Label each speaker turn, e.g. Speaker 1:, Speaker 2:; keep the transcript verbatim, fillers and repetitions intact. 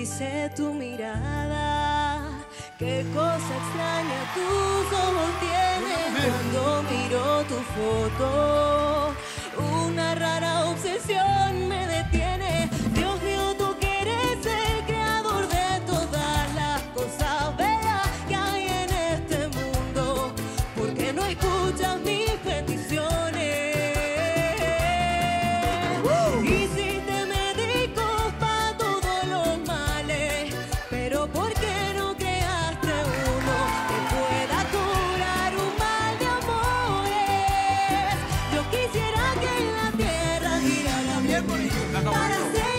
Speaker 1: dice tu mirada? Qué cosa extraña tus ojos tienen cuando miro tu foto. Una rara obsesión me detiene. Dios mío, tú que eres el creador de todas las cosas bellas que hay en este mundo. ¿Por qué no escuchas mis peticiones? Hiciste médicos para todos los males, pero ¿por qué no creaste uno que pueda curar un mal de amores? Yo quisiera que en la tierra girara bien para ser